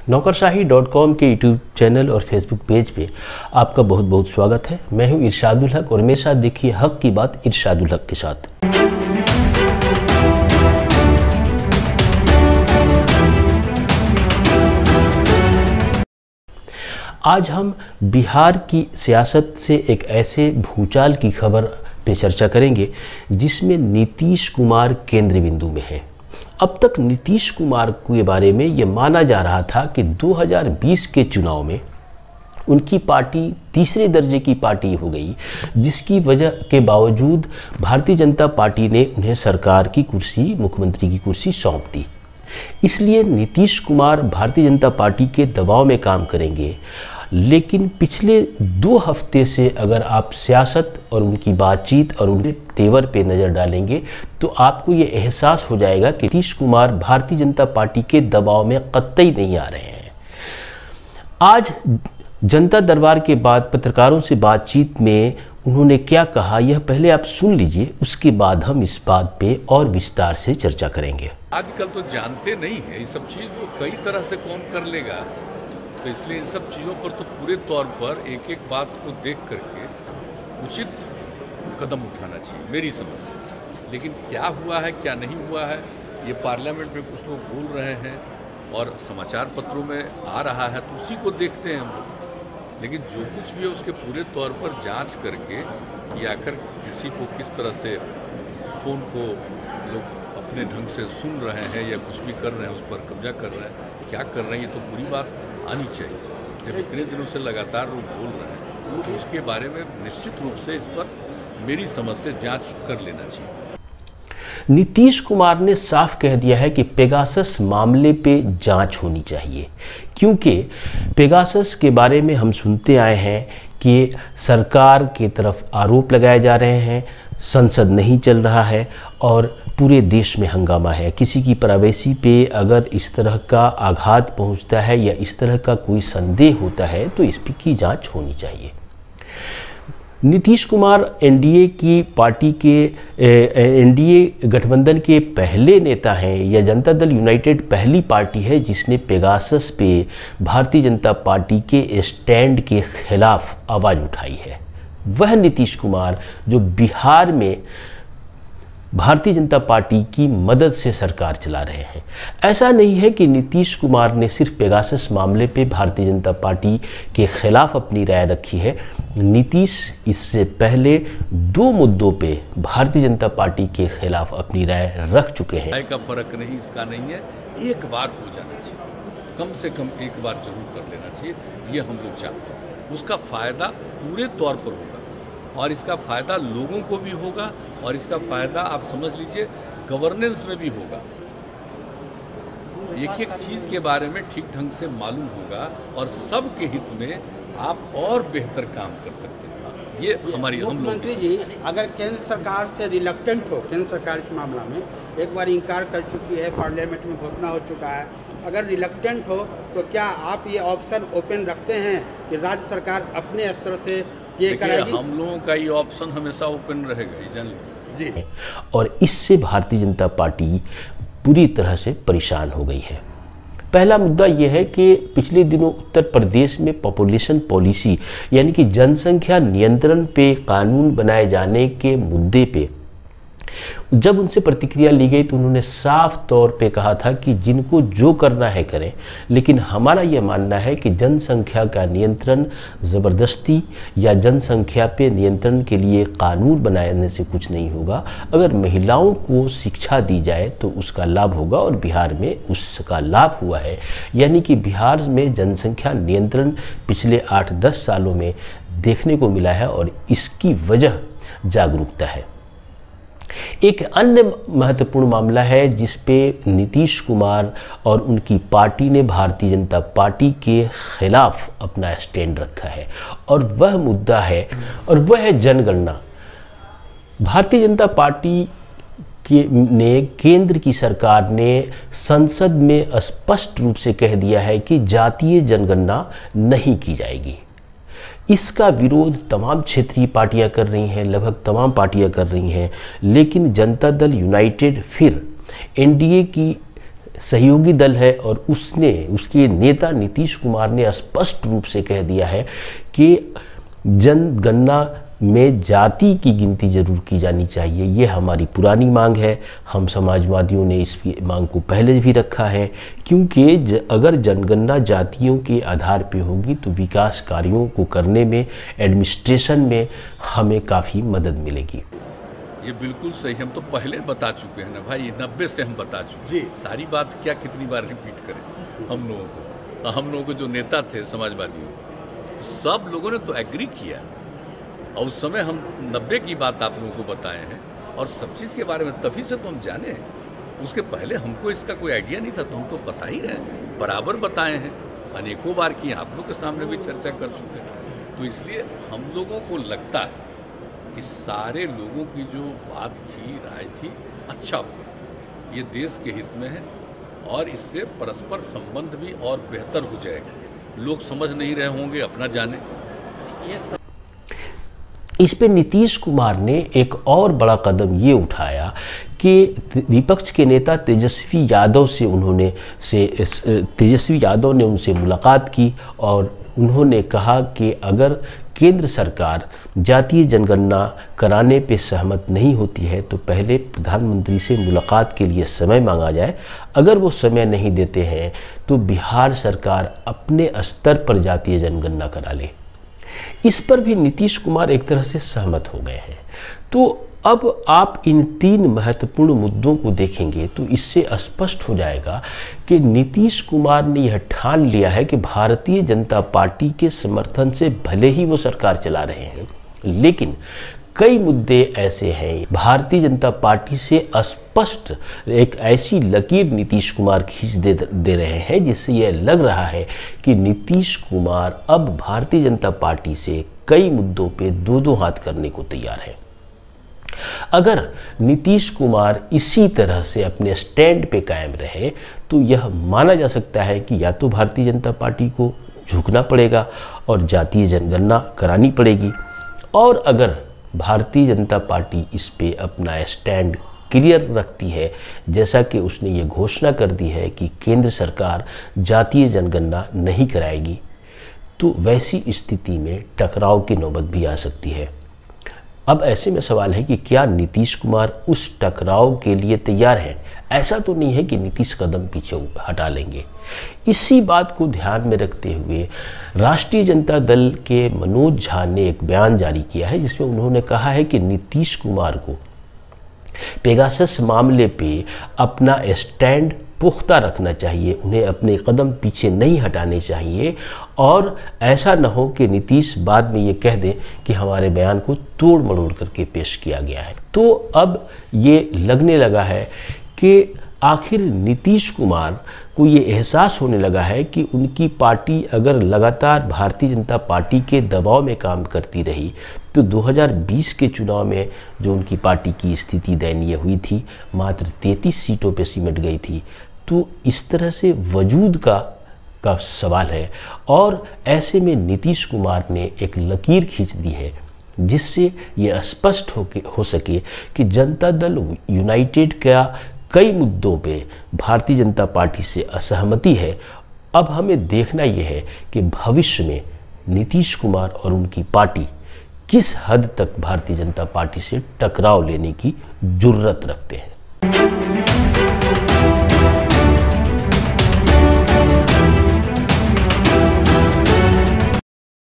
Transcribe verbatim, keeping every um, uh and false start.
नौकरशाही dot com के YouTube channel और फेसबुक पेज पे आपका बहुत बहुत स्वागत है। मैं हूं इरशादुल हक और मेरे साथ देखिए हक की बात इरशादुल हक के साथ। आज हम बिहार की सियासत से एक ऐसे भूचाल की खबर पे चर्चा करेंगे जिसमें नीतीश कुमार केंद्र बिंदु में है। अब तक नीतीश कुमार के बारे में ये माना जा रहा था कि दो हज़ार बीस के चुनाव में उनकी पार्टी तीसरे दर्जे की पार्टी हो गई, जिसकी वजह के बावजूद भारतीय जनता पार्टी ने उन्हें सरकार की कुर्सी, मुख्यमंत्री की कुर्सी सौंप दी। इसलिए नीतीश कुमार भारतीय जनता पार्टी के दबाव में काम करेंगे। लेकिन पिछले दो हफ्ते से अगर आप सियासत और उनकी बातचीत और उनके तेवर पे नज़र डालेंगे तो आपको ये एहसास हो जाएगा कि नीतीश कुमार भारतीय जनता पार्टी के दबाव में कतई नहीं आ रहे हैं। आज जनता दरबार के बाद पत्रकारों से बातचीत में उन्होंने क्या कहा, यह पहले आप सुन लीजिए, उसके बाद हम इस बात पे और विस्तार से चर्चा करेंगे। आजकल तो जानते नहीं है, ये सब चीज़ तो कई तरह से कौन कर लेगा, तो इसलिए इन सब चीज़ों पर तो पूरे तौर पर एक एक बात को देख करके उचित कदम उठाना चाहिए मेरी समझ से। लेकिन क्या हुआ है क्या नहीं हुआ है ये पार्लियामेंट में कुछ लोग बोल रहे हैं और समाचार पत्रों में आ रहा है, तो उसी को देखते हैं हम लोग। लेकिन जो कुछ भी है उसके पूरे तौर पर जांच करके कि आखिर किसी को किस तरह से फ़ोन को लोग अपने ढंग से सुन रहे हैं या कुछ भी कर रहे हैं, उस पर कब्जा कर रहे हैं, क्या कर रहे हैं, ये तो पूरी बात आनी चाहिए। जब इतने दिनों से लगातार लोग बोल रहे हैं तो उसके बारे में निश्चित रूप से इस पर मेरी समझ से जांच कर लेना चाहिए। नीतीश कुमार ने साफ कह दिया है कि पेगासस मामले पे जांच होनी चाहिए, क्योंकि पेगासस के बारे में हम सुनते आए हैं कि सरकार की तरफ आरोप लगाए जा रहे हैं, संसद नहीं चल रहा है और पूरे देश में हंगामा है। किसी की प्राइवेसी पे अगर इस तरह का आघात पहुंचता है या इस तरह का कोई संदेह होता है तो इसकी जांच होनी चाहिए। नीतीश कुमार एनडीए की पार्टी के एनडीए गठबंधन के पहले नेता हैं या जनता दल यूनाइटेड पहली पार्टी है जिसने पेगासस पे भारतीय जनता पार्टी के स्टैंड के खिलाफ आवाज़ उठाई है। वह नीतीश कुमार जो बिहार में भारतीय जनता पार्टी की मदद से सरकार चला रहे हैं। ऐसा नहीं है कि नीतीश कुमार ने सिर्फ पेगासस मामले पे भारतीय जनता पार्टी के खिलाफ अपनी राय रखी है। नीतीश इससे पहले दो मुद्दों पे भारतीय जनता पार्टी के खिलाफ अपनी राय रख चुके हैं। राय का फर्क नहीं, इसका नहीं है, एक बार हो जाना चाहिए, कम से कम एक बार जरूर कर लेना चाहिए, ये हम लोग चाहते हैं। उसका फ़ायदा पूरे तौर पर होगा और इसका फ़ायदा लोगों को भी होगा और इसका फ़ायदा आप समझ लीजिए गवर्नेंस में भी होगा। एक एक चीज़ के बारे में ठीक ढंग से मालूम होगा और सबके हित में आप और बेहतर काम कर सकते हैं। ये हमारी हम लोग मुख्यमंत्री जी अगर केंद्र सरकार से रिलक्टेंट हो, केंद्र सरकार इस मामला में एक बार इनकार कर चुकी है, पार्लियामेंट में घोषणा हो चुका है, अगर रिलक्टेंट हो तो क्या आप ये ऑप्शन ओपन रखते हैं कि राज्य सरकार अपने स्तर से ये करेगी? हम लोगों का ये ऑप्शन हमेशा ओपन रहेगा, ये जान लीजिए जी। और इससे भारतीय जनता पार्टी पूरी तरह से परेशान हो गई है। पहला मुद्दा यह है कि पिछले दिनों उत्तर प्रदेश में पॉपुलेशन पॉलिसी यानी कि जनसंख्या नियंत्रण पे कानून बनाए जाने के मुद्दे पे जब उनसे प्रतिक्रिया ली गई तो उन्होंने साफ तौर पे कहा था कि जिनको जो करना है करें, लेकिन हमारा यह मानना है कि जनसंख्या का नियंत्रण ज़बरदस्ती या जनसंख्या पे नियंत्रण के लिए कानून बनाने से कुछ नहीं होगा। अगर महिलाओं को शिक्षा दी जाए तो उसका लाभ होगा और बिहार में उसका लाभ हुआ है। यानी कि बिहार में जनसंख्या नियंत्रण पिछले आठ दस सालों में देखने को मिला है और इसकी वजह जागरूकता है। एक अन्य महत्वपूर्ण मामला है जिस पे नीतीश कुमार और उनकी पार्टी ने भारतीय जनता पार्टी के खिलाफ अपना स्टैंड रखा है और वह मुद्दा है और वह है जनगणना। भारतीय जनता पार्टी के ने केंद्र की सरकार ने संसद में स्पष्ट रूप से कह दिया है कि जातीय जनगणना नहीं की जाएगी। इसका विरोध तमाम क्षेत्रीय पार्टियां कर रही हैं, लगभग तमाम पार्टियां कर रही हैं, लेकिन जनता दल यूनाइटेड फिर एनडीए की सहयोगी दल है और उसने उसके नेता नीतीश कुमार ने स्पष्ट रूप से कह दिया है कि जनगणना में जाति की गिनती जरूर की जानी चाहिए। ये हमारी पुरानी मांग है, हम समाजवादियों ने इस मांग को पहले भी रखा है, क्योंकि ज, अगर जनगणना जातियों के आधार पे होगी तो विकास कार्यों को करने में, एडमिनिस्ट्रेशन में हमें काफ़ी मदद मिलेगी। ये बिल्कुल सही, हम तो पहले बता चुके हैं ना भाई, नब्बे से हम बता चुके हैं। सारी बात क्या कितनी बार रिपीट करें हम लोगों को। हम लोगों के जो नेता थे समाजवादियों, तो सब लोगों ने तो एग्री किया, और उस समय हम नब्बे की बात आप लोगों को बताए हैं, और सब चीज़ के बारे में तभी से तो हम जाने हैं। उसके पहले हमको इसका कोई आइडिया नहीं था, तो हम तो बता ही रहे हैं, बराबर बताए हैं, अनेकों बार की आप लोग के सामने भी चर्चा कर चुके हैं। तो इसलिए हम लोगों को लगता है कि सारे लोगों की जो बात थी, राय थी, अच्छा होगा, ये देश के हित में है, और इससे परस्पर संबंध भी और बेहतर हो जाएगा। लोग समझ नहीं रहे होंगे, अपना जाने। इस पे नीतीश कुमार ने एक और बड़ा कदम ये उठाया कि विपक्ष के नेता तेजस्वी यादव से उन्होंने से तेजस्वी यादव ने उनसे मुलाकात की और उन्होंने कहा कि अगर केंद्र सरकार जातीय जनगणना कराने पे सहमत नहीं होती है तो पहले प्रधानमंत्री से मुलाकात के लिए समय मांगा जाए। अगर वो समय नहीं देते हैं तो बिहार सरकार अपने स्तर पर जातीय जनगणना करा ले। इस पर भी नीतीश कुमार एक तरह से सहमत हो गए हैं। तो अब आप इन तीन महत्वपूर्ण मुद्दों को देखेंगे तो इससे स्पष्ट हो जाएगा कि नीतीश कुमार ने यह ठान लिया है कि भारतीय जनता पार्टी के समर्थन से भले ही वो सरकार चला रहे हैं, लेकिन कई मुद्दे ऐसे हैं भारतीय जनता पार्टी से स्पष्ट एक ऐसी लकीर नीतीश कुमार खींच दे दे रहे हैं जिससे यह लग रहा है कि नीतीश कुमार अब भारतीय जनता पार्टी से कई मुद्दों पे दो दो हाथ करने को तैयार है। अगर नीतीश कुमार इसी तरह से अपने स्टैंड पे कायम रहे तो यह माना जा सकता है कि या तो भारतीय जनता पार्टी को झुकना पड़ेगा और जातीय जनगणना करानी पड़ेगी, और अगर भारतीय जनता पार्टी इस पे अपना स्टैंड क्लियर रखती है, जैसा कि उसने ये घोषणा कर दी है कि केंद्र सरकार जातीय जनगणना नहीं कराएगी, तो वैसी स्थिति में टकराव की नौबत भी आ सकती है। अब ऐसे में सवाल है कि क्या नीतीश कुमार उस टकराव के लिए तैयार हैं? ऐसा तो नहीं है कि नीतीश कदम पीछे हटा लेंगे। इसी बात को ध्यान में रखते हुए राष्ट्रीय जनता दल के मनोज झा ने एक बयान जारी किया है जिसमें उन्होंने कहा है कि नीतीश कुमार को पेगासस मामले पे अपना स्टैंड पुख्ता रखना चाहिए, उन्हें अपने कदम पीछे नहीं हटाने चाहिए, और ऐसा न हो कि नीतीश बाद में ये कह दें कि हमारे बयान को तोड़ मरोड़ करके पेश किया गया है। तो अब ये लगने लगा है कि आखिर नीतीश कुमार को ये एहसास होने लगा है कि उनकी पार्टी अगर लगातार भारतीय जनता पार्टी के दबाव में काम करती रही तो दो हज़ार बीस के चुनाव में जो उनकी पार्टी की स्थिति दयनीय हुई थी, मात्र तैंतीस सीटों पे सिमट गई थी, तो इस तरह से वजूद का का सवाल है। और ऐसे में नीतीश कुमार ने एक लकीर खींच दी है जिससे ये स्पष्ट हो के हो सके कि जनता दल यूनाइटेड का कई मुद्दों पे भारतीय जनता पार्टी से असहमति है। अब हमें देखना यह है कि भविष्य में नीतीश कुमार और उनकी पार्टी किस हद तक भारतीय जनता पार्टी से टकराव लेने की जुर्रत रखते हैं।